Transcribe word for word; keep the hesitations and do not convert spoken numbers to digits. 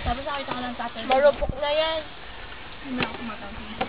Sabi sa akin ka lang tatay. Marupok na yan. Hindi na ako kumatawag.